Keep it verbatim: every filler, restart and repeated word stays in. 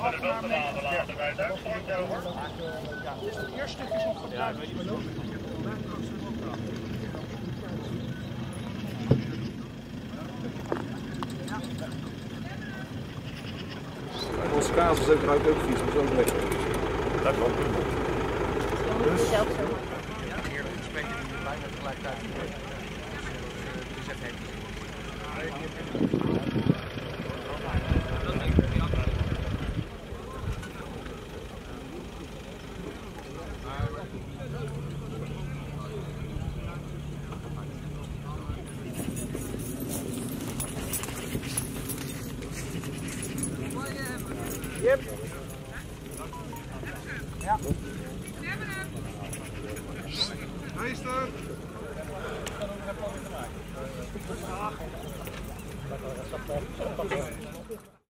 afval naar beneden. Dus het eerste stukje is nog gebruikt. Onze kaas is ook ruikt ook vies, maar is ook lekker. Dat is wel goed. Dus zelf zo. Ja, eerlijk gesprek en bijna tegelijkertijd. Dus het is echt hectisch. Yep. Ja. Meester. Ja.